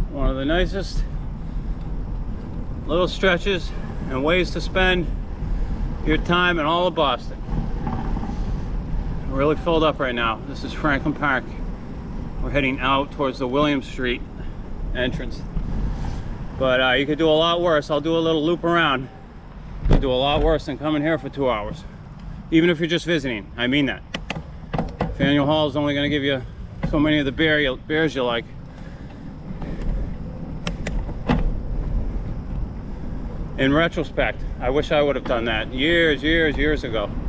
One of the nicest little stretches and ways to spend your time in all of Boston. We're really filled up right now. This is Franklin Park. We're heading out towards the William Street entrance. But you could do a lot worse. I'll do a little loop around. You could do a lot worse than coming here for 2 hours. Even if you're just visiting, I mean that. Faneuil Hall is only going to give you so many of the beers you like. In retrospect, I wish I would have done that years ago.